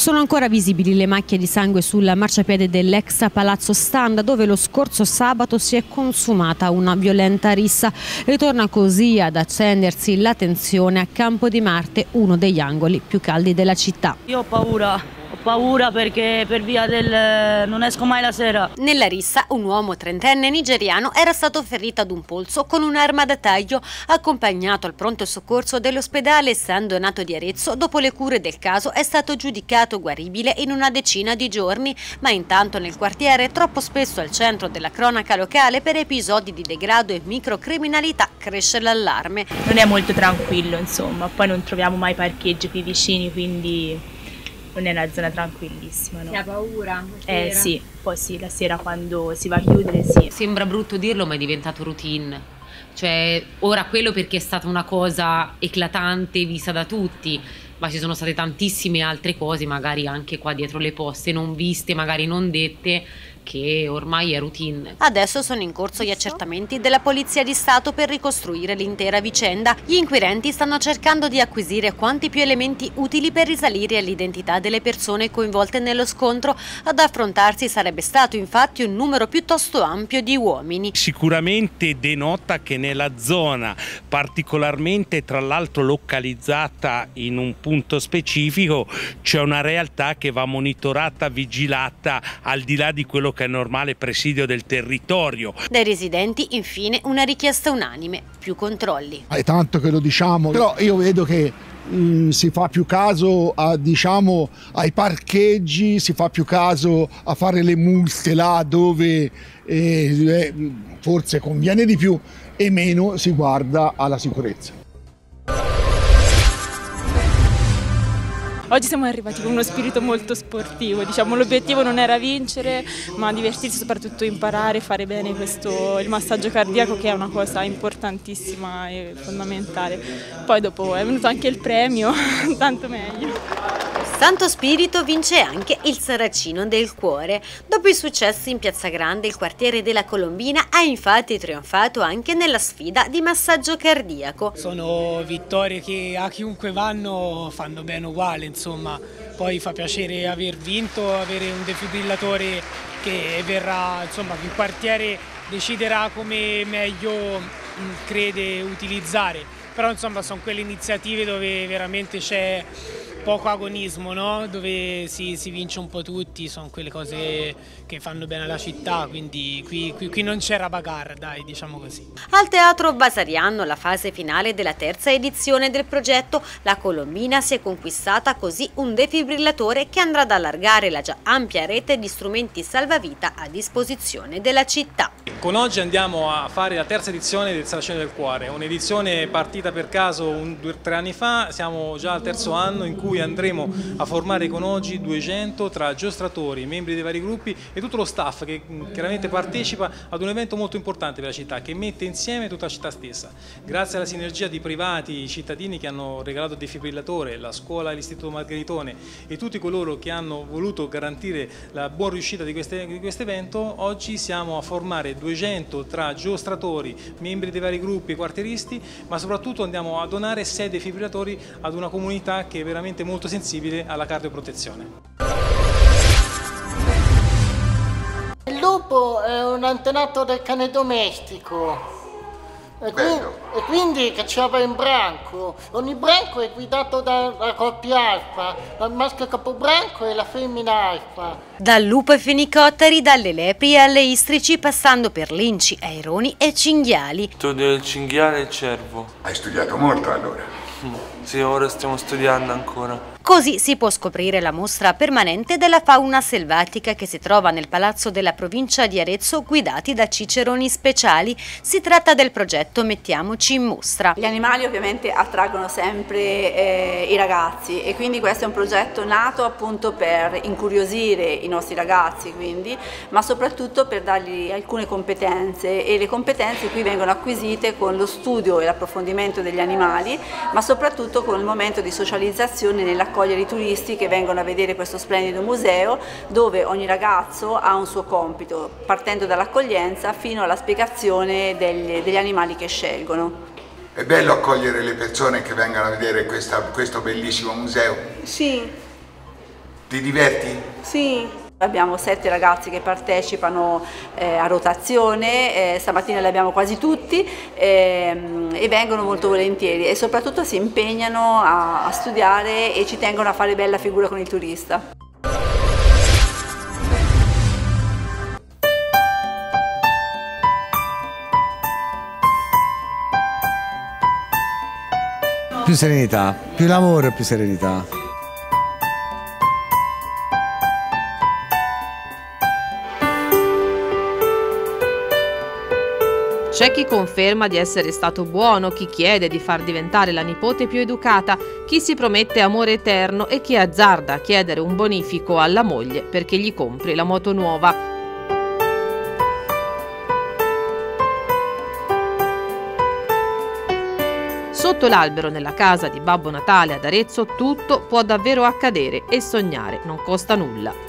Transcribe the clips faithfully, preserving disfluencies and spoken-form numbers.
Sono ancora visibili le macchie di sangue sul marciapiede dell'ex Palazzo Standa, dove lo scorso sabato si è consumata una violenta rissa. Ritorna così ad accendersi la tensione a Campo di Marte, uno degli angoli più caldi della città. Io ho paura. Ho paura perché per via del non esco mai la sera. Nella rissa un uomo trentenne nigeriano era stato ferito ad un polso con un'arma da taglio, accompagnato al pronto soccorso dell'ospedale San Donato di Arezzo. Dopo le cure del caso è stato giudicato guaribile in una decina di giorni, ma intanto nel quartiere, troppo spesso al centro della cronaca locale per episodi di degrado e microcriminalità, cresce l'allarme. Non è molto tranquillo, insomma, poi non troviamo mai parcheggi qui vicini, quindi non è una zona tranquillissima, no? Si ha paura? Eh sì, poi sì, la sera quando si va a chiudere sì. Sembra brutto dirlo, ma è diventato routine. Cioè, ora quello perché è stata una cosa eclatante vista da tutti, ma ci sono state tantissime altre cose, magari anche qua dietro le poste, non viste, magari non dette, che ormai è routine. Adesso sono in corso gli accertamenti della Polizia di Stato per ricostruire l'intera vicenda. Gli inquirenti stanno cercando di acquisire quanti più elementi utili per risalire all'identità delle persone coinvolte nello scontro. Ad affrontarsi sarebbe stato infatti un numero piuttosto ampio di uomini. Sicuramente denota che nella zona, particolarmente tra l'altro localizzata in un punto specifico, c'è una realtà che va monitorata, vigilata al di là di quello che è normale presidio del territorio. Dai residenti infine una richiesta unanime: più controlli. È tanto che lo diciamo, però io vedo che mh, si fa più caso a, diciamo, ai parcheggi, si fa più caso a fare le multe là dove eh, forse conviene di più e meno si guarda alla sicurezza. Oggi siamo arrivati con uno spirito molto sportivo, diciamo, l'obiettivo non era vincere, ma divertirsi, soprattutto imparare, fare bene questo, il massaggio cardiaco, che è una cosa importantissima e fondamentale. Poi dopo è venuto anche il premio, tanto meglio. Santo Spirito vince anche il Saracino del Cuore. Dopo i successi in Piazza Grande, il quartiere della Colombina ha infatti trionfato anche nella sfida di massaggio cardiaco. Sono vittorie che a chiunque vanno fanno bene uguale, insomma. Poi fa piacere aver vinto, avere un defibrillatore che verrà, insomma, il quartiere deciderà come meglio crede utilizzare. Però insomma sono quelle iniziative dove veramente c'è poco agonismo, no? Dove si, si vince un po' tutti, sono quelle cose che fanno bene alla città, quindi qui, qui, qui non c'era bagarre, dai, diciamo così. Al Teatro Vasariano, la fase finale della terza edizione del progetto, la Colombina si è conquistata così un defibrillatore che andrà ad allargare la già ampia rete di strumenti salvavita a disposizione della città. Con oggi andiamo a fare la terza edizione del Saracino del Cuore, un'edizione partita per caso un, due, tre anni fa, siamo già al terzo anno in cui andremo a formare con oggi duecento tra giostratori, membri dei vari gruppi e tutto lo staff che chiaramente partecipa ad un evento molto importante per la città, che mette insieme tutta la città stessa. Grazie alla sinergia di privati, cittadini che hanno regalato il defibrillatore, la scuola e l'Istituto Margheritone e tutti coloro che hanno voluto garantire la buona riuscita di questo evento, oggi siamo a formare duecento tra giostratori, membri dei vari gruppi e quartieristi, ma soprattutto andiamo a donare sei defibrillatori ad una comunità che è veramente molto sensibile alla cardioprotezione. Il lupo è un antenato del cane domestico e, qui, e quindi cacciava in branco. Ogni branco è guidato dalla coppia alfa, dal maschio capobranco e la femmina alfa. Dal lupo ai fenicotteri, dalle lepri alle istrici, passando per linci, aironi e cinghiali. Studio il cinghiale e il cervo. Hai studiato molto allora? Sì, ora stiamo studiando ancora. Così si può scoprire la mostra permanente della fauna selvatica che si trova nel Palazzo della Provincia di Arezzo, guidati da ciceroni speciali. Si tratta del progetto Mettiamoci in Mostra. Gli animali ovviamente attraggono sempre eh, i ragazzi e quindi questo è un progetto nato appunto per incuriosire i nostri ragazzi, quindi, ma soprattutto per dargli alcune competenze, e le competenze qui vengono acquisite con lo studio e l'approfondimento degli animali, ma soprattutto con il momento di socializzazione nell'accoglienza accogliere i turisti che vengono a vedere questo splendido museo, dove ogni ragazzo ha un suo compito, partendo dall'accoglienza fino alla spiegazione degli, degli animali che scelgono. È bello accogliere le persone che vengono a vedere questa, questo bellissimo museo? Sì. Ti Ti diverti? Sì. Abbiamo sette ragazzi che partecipano eh, a rotazione, eh, stamattina li abbiamo quasi tutti ehm, e vengono molto volentieri e soprattutto si impegnano a, a studiare e ci tengono a fare bella figura con il turista. Più serenità, più lavoro e più serenità. C'è chi conferma di essere stato buono, chi chiede di far diventare la nipote più educata, chi si promette amore eterno e chi azzarda a chiedere un bonifico alla moglie perché gli compri la moto nuova. Sotto l'albero nella casa di Babbo Natale ad Arezzo tutto può davvero accadere e sognare non costa nulla.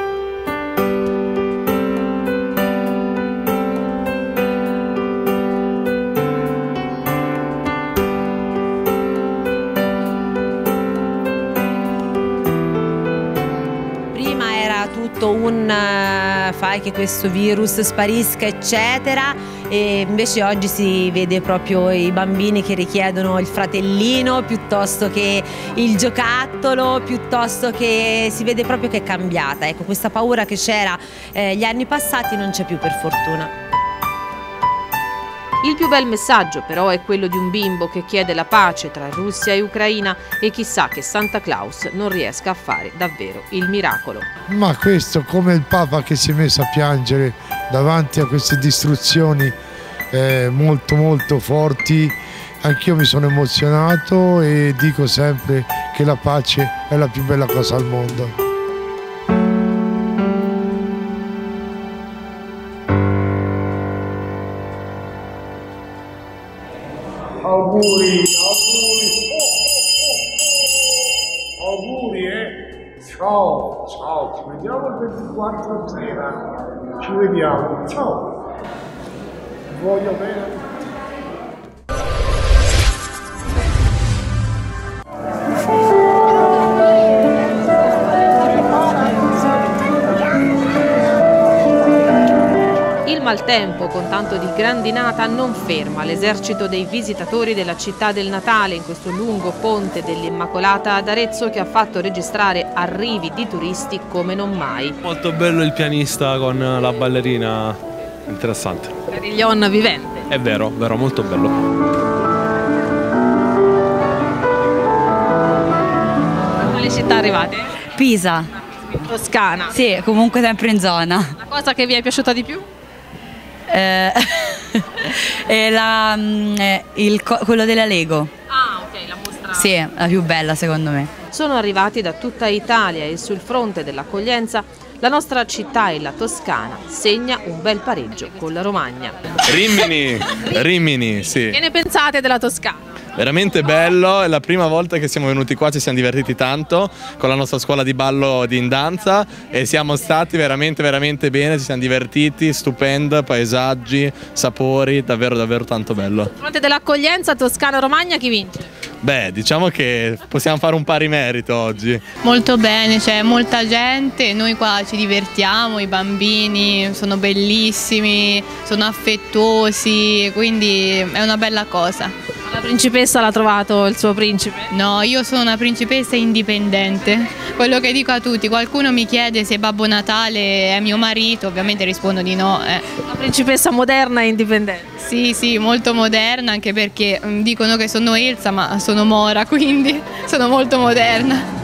Tutto un uh, fai che questo virus sparisca eccetera, e invece oggi si vede proprio i bambini che richiedono il fratellino piuttosto che il giocattolo, piuttosto che si vede proprio che è cambiata, ecco, questa paura che c'era eh, gli anni passati non c'è più, per fortuna. Il più bel messaggio però è quello di un bimbo che chiede la pace tra Russia e Ucraina e chissà che Santa Claus non riesca a fare davvero il miracolo. Ma questo, come il Papa che si è messo a piangere davanti a queste distruzioni eh, molto molto forti, anch'io mi sono emozionato e dico sempre che la pace è la più bella cosa al mondo. Auguri, auguri, oh, oh, oh. Auguri, eh? Ciao, ciao, ci vediamo il ventiquattro sera, ci vediamo, ciao, voglio bene. Il maltempo, con tanto di grandinata, non ferma l'esercito dei visitatori della città del Natale in questo lungo ponte dell'Immacolata ad Arezzo che ha fatto registrare arrivi di turisti come non mai. Molto bello il pianista con la ballerina, interessante. Carillon vivente. È vero, vero, molto bello. Da quale città arrivate? Pisa. Toscana? Sì, comunque sempre in zona. La cosa che vi è piaciuta di più? Eh, è la, eh, il, quello della Lego. Ah, ok, la mostra. Sì, è la più bella secondo me. Sono arrivati da tutta Italia e sul fronte dell'accoglienza la nostra città e la Toscana segna un bel pareggio con la Romagna. Rimini, Rimini, sì. Che ne pensate della Toscana? Veramente bello, è la prima volta che siamo venuti qua, ci siamo divertiti tanto con la nostra scuola di ballo di Indanza e siamo stati veramente veramente bene, ci siamo divertiti, stupendo, paesaggi, sapori, davvero davvero tanto bello. Sul fronte dell'accoglienza Toscana-Romagna chi vince? Beh, diciamo che possiamo fare un pari merito oggi. Molto bene, c'è molta gente, noi qua ci divertiamo, i bambini sono bellissimi, sono affettuosi, quindi è una bella cosa. La principessa l'ha trovato il suo principe? No, io sono una principessa indipendente. Quello che dico a tutti, qualcuno mi chiede se Babbo Natale è mio marito, ovviamente rispondo di no. Eh. Una principessa moderna e indipendente? Sì, sì, molto moderna, anche perché dicono che sono Elsa, ma sono Mora, quindi sono molto moderna.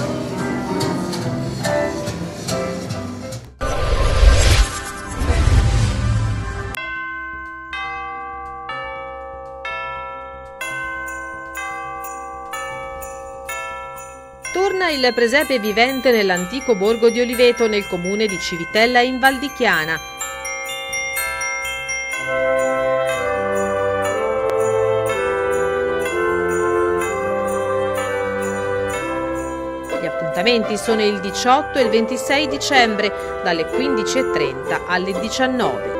Torna il presepe vivente nell'antico borgo di Oliveto, nel comune di Civitella in Val di Chiana. Gli appuntamenti sono il diciotto e il ventisei dicembre, dalle quindici e trenta alle diciannove.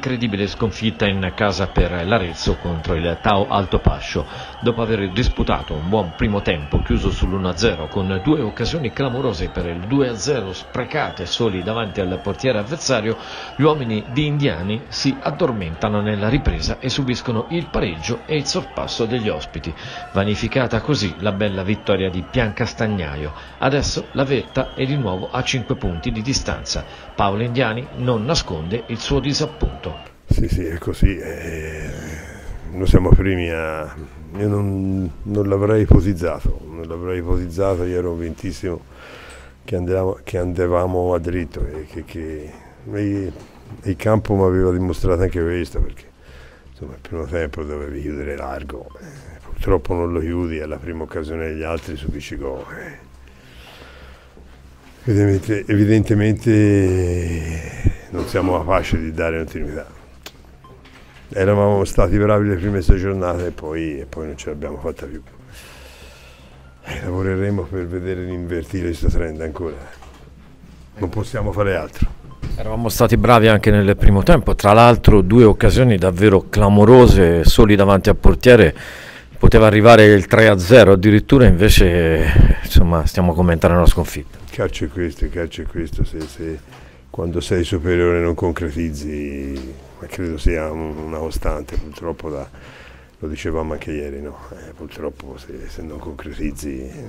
incredibile sconfitta in casa per l'Arezzo contro il Tau Alto Pascio. Dopo aver disputato un buon primo tempo chiuso sull'uno a zero con due occasioni clamorose per il due a zero sprecate soli davanti al portiere avversario, gli uomini di Indiani si addormentano nella ripresa e subiscono il pareggio e il sorpasso degli ospiti. Vanificata così la bella vittoria di Piancastagnaio. Adesso la vetta è di nuovo a cinque punti di distanza. Paolo Indiani non nasconde il suo disappunto. Sì, sì, è così. Eh, noi siamo primi a... Io non, non l'avrei ipotizzato, non l'avrei ipotizzato, io ero convintissimo che andavamo, che andavamo a dritto e che, che e, il campo mi aveva dimostrato anche questo, perché insomma il primo tempo dovevi chiudere largo, eh, purtroppo non lo chiudi, alla prima occasione degli altri subisci gol. Eh. Evidentemente, evidentemente non siamo capaci di dare continuità. Eravamo stati bravi le prime sei giornate e poi, e poi non ce l'abbiamo fatta più. Eh, lavoreremo per vedere di invertire questo trend ancora. Non possiamo fare altro. Eravamo stati bravi anche nel primo tempo, tra l'altro due occasioni davvero clamorose, soli davanti al portiere. Poteva arrivare il tre a zero addirittura, invece insomma stiamo commentando una sconfitta. Il calcio è questo, il calcio è questo, se, se quando sei superiore non concretizzi, ma credo sia un, una costante, purtroppo da, lo dicevamo anche ieri, no? Eh, purtroppo se, se non concretizzi eh,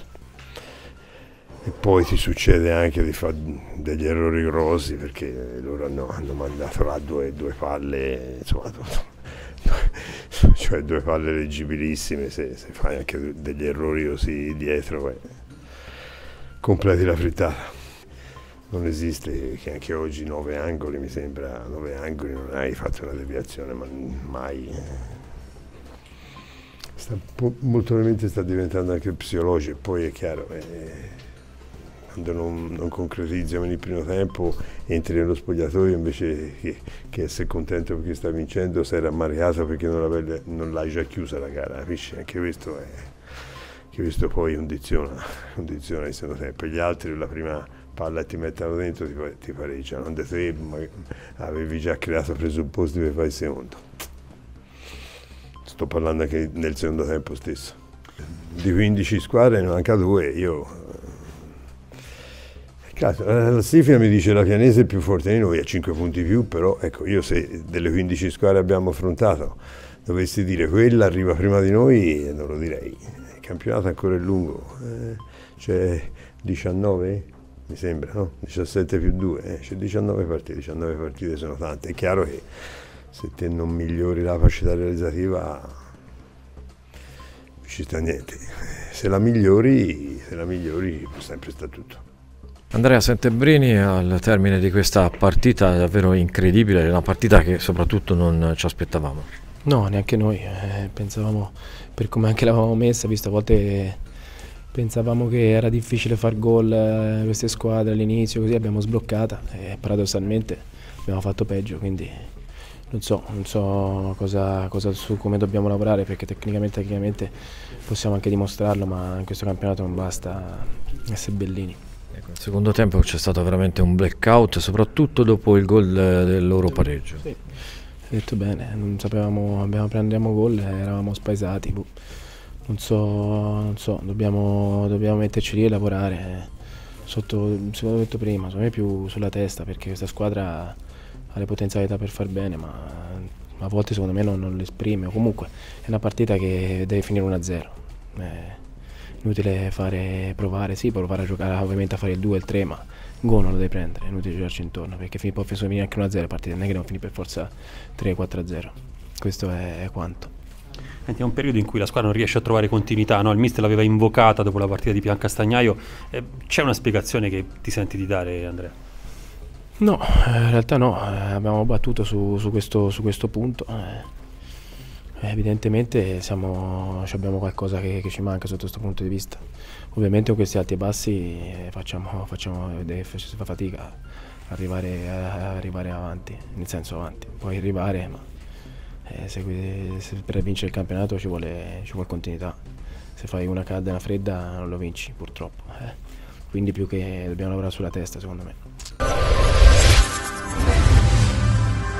e poi ti succede anche di fare degli errori grossi, perché loro hanno, hanno mandato là due, due palle, insomma, cioè due palle leggibilissime, se, se fai anche degli errori così dietro eh, completi la frittata. Non esiste che anche oggi nove angoli, mi sembra, nove angoli non hai fatto una deviazione, ma mai. Sta, molto probabilmente sta diventando anche psicologico, poi è chiaro, eh, quando non, non concretizzi nel primo tempo, entri nello spogliatoio invece che, che essere contento perché stai vincendo, sei rammaricato perché non, non l'hai già chiusa la gara, capisci? Anche questo, è, anche questo poi condiziona, condiziona il secondo tempo. Gli altri la prima palla e ti mettono dentro, ti, ti pareggiano, onde te avevi già creato presupposti per fare il secondo. Sto parlando anche nel secondo tempo stesso. Di quindici squadre ne manca due, io... La classifica mi dice la Pianese è più forte di noi, ha cinque punti più, però ecco, io se delle quindici squadre abbiamo affrontato dovessi dire quella arriva prima di noi, non lo direi. Il campionato ancora è lungo, eh, c'è diciannove, mi sembra, no? diciassette più due, eh, c'è diciannove partite, diciannove partite sono tante. È chiaro che se te non migliori la capacità realizzativa non ci sta niente, se la migliori, se la migliori può sempre stare tutto. Andrea Settembrini, al termine di questa partita davvero incredibile, una partita che soprattutto non ci aspettavamo. No, neanche noi, eh, pensavamo, per come anche l'avevamo messa, visto a volte pensavamo che era difficile far gol eh, queste squadre all'inizio, così abbiamo sbloccata e paradossalmente abbiamo fatto peggio, quindi non so, non so cosa, cosa su come dobbiamo lavorare, perché tecnicamente, tecnicamente possiamo anche dimostrarlo, ma in questo campionato non basta essere bellini. Ecco, nel secondo tempo c'è stato veramente un blackout, soprattutto dopo il gol del loro pareggio. Sì, hai detto bene, non sapevamo, abbiamo prendiamo gol e eravamo spaesati. Boh. Non so, non so, dobbiamo, dobbiamo metterci lì e lavorare. Sotto, se l'ho detto prima, secondo me più sulla testa, perché questa squadra ha le potenzialità per far bene, ma a volte secondo me non, non le esprime. O comunque è una partita che deve finire uno a zero. Eh, inutile fare, provare, sì, provare a giocare, ovviamente a fare il due, il tre, ma il gol non lo devi prendere, è inutile girarci intorno, perché può finire anche uno a zero la partita, non è che devono finire per forza tre quattro a zero. Questo è, è quanto. È un periodo in cui la squadra non riesce a trovare continuità, no? Il mister l'aveva invocata dopo la partita di Piancastagnaio, eh, c'è una spiegazione che ti senti di dare, Andrea? No, in realtà no, eh, abbiamo battuto su, su, questo, su questo punto. Eh. Evidentemente siamo, abbiamo qualcosa che, che ci manca sotto questo punto di vista. Ovviamente con questi alti e bassi eh, facciamo, facciamo si fa fatica a arrivare, a arrivare avanti, nel senso avanti, puoi arrivare, ma eh, se, se per vincere il campionato ci vuole, ci vuole continuità. Se fai una calda e una fredda non lo vinci purtroppo, eh. Quindi più che dobbiamo lavorare sulla testa secondo me.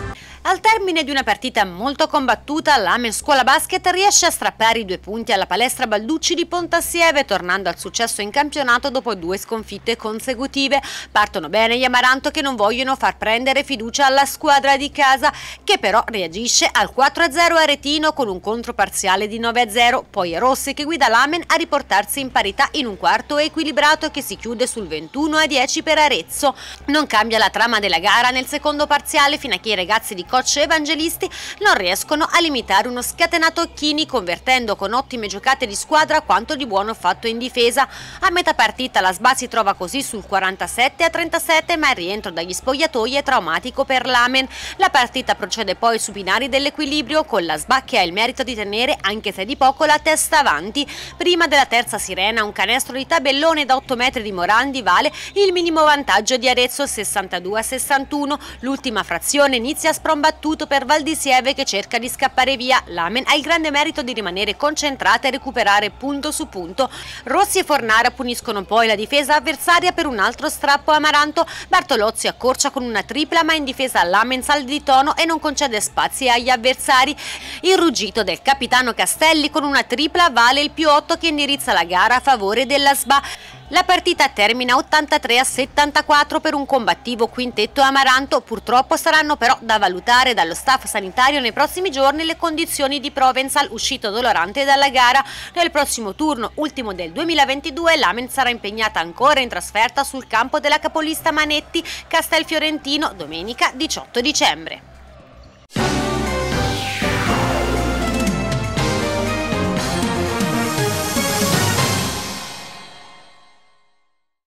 Al termine di una partita molto combattuta, l'Amen Scuola Basket riesce a strappare i due punti alla Palestra Balducci di Pontassieve, tornando al successo in campionato dopo due sconfitte consecutive. Partono bene gli Amaranto, che non vogliono far prendere fiducia alla squadra di casa, che però reagisce al quattro a zero aretino con un controparziale di nove a zero. Poi è Rossi che guida l'Amen a riportarsi in parità in un quarto equilibrato che si chiude sul ventuno a dieci per Arezzo. Non cambia la trama della gara nel secondo parziale fino a che i ragazzi di coach Evangelisti non riescono a limitare uno scatenato Occhini, convertendo con ottime giocate di squadra quanto di buono fatto in difesa. A metà partita la S B A si trova così sul quarantasette a trentasette, ma il rientro dagli spogliatoi è traumatico per l'Amen. La partita procede poi su binari dell'equilibrio, con la S B A che ha il merito di tenere, anche se di poco, la testa avanti. Prima della terza sirena un canestro di tabellone da otto metri di Morandi vale il minimo vantaggio di Arezzo, sessantadue a sessantuno. L'ultima frazione inizia a sprombattuto per Valdisieve, che cerca di scappare via. L'Amen ha il grande merito di rimanere concentrata e recuperare punto su punto. Rossi e Fornara puniscono poi la difesa avversaria per un altro strappo a Amaranto. Bartolozzi accorcia con una tripla, ma in difesa l'Amen sale di tono e non concede spazi agli avversari. Il ruggito del capitano Castelli con una tripla vale il più otto, che indirizza la gara a favore della S B A. La partita termina ottantatré a settantaquattro per un combattivo quintetto Amaranto. Purtroppo saranno però da valutare dallo staff sanitario nei prossimi giorni le condizioni di Provenzal, uscito dolorante dalla gara. Nel prossimo turno, ultimo del duemilaventidue, l'Amen sarà impegnata ancora in trasferta sul campo della capolista Manetti, Castelfiorentino, domenica diciotto dicembre.